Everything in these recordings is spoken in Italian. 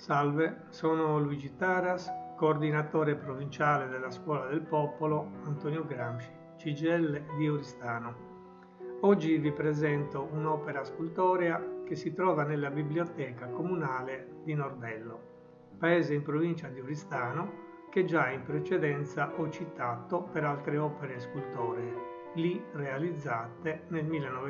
Salve, sono Luigi Taras, coordinatore provinciale della Scuola del Popolo Antonio Gramsci, CGIL di Oristano. Oggi vi presento un'opera scultorea che si trova nella biblioteca comunale di Norbello, paese in provincia di Oristano, che già in precedenza ho citato per altre opere scultoree, lì realizzate nel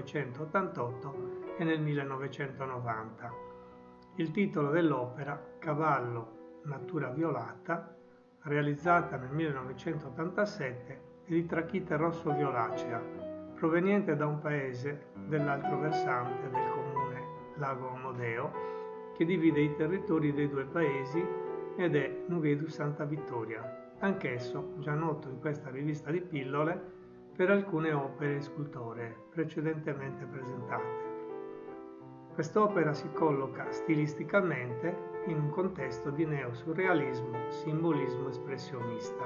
1988 e nel 1990. Il titolo dell'opera, Cavallo, natura violata, realizzata nel 1987, è di trachite rosso-violacea, proveniente da un paese dell'altro versante del comune Lago Amodeo, che divide i territori dei due paesi ed è Nuvedu Santa Vittoria, anch'esso già noto in questa rivista di pillole per alcune opere scultoree precedentemente presentate. Quest'opera si colloca stilisticamente in un contesto di neosurrealismo, simbolismo espressionista.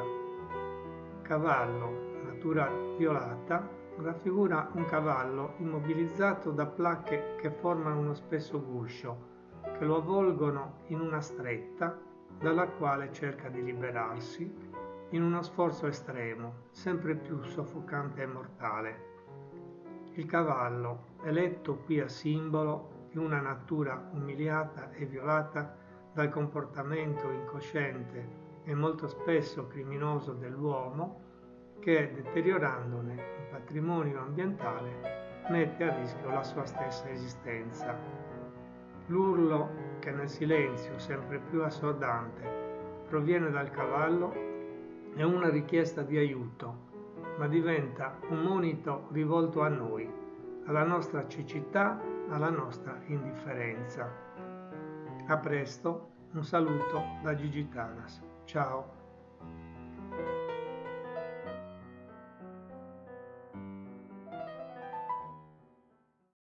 Cavallo, natura violata, raffigura un cavallo immobilizzato da placche che formano uno spesso guscio, che lo avvolgono in una stretta dalla quale cerca di liberarsi in uno sforzo estremo, sempre più soffocante e mortale. Il cavallo è letto qui a simbolo di una natura umiliata e violata dal comportamento incosciente e molto spesso criminoso dell'uomo che, deteriorandone il patrimonio ambientale, mette a rischio la sua stessa esistenza. L'urlo che nel silenzio sempre più assordante proviene dal cavallo è una richiesta di aiuto, ma diventa un monito rivolto a noi, alla nostra cecità, alla nostra indifferenza. A presto, un saluto da Gigi Taras. Ciao!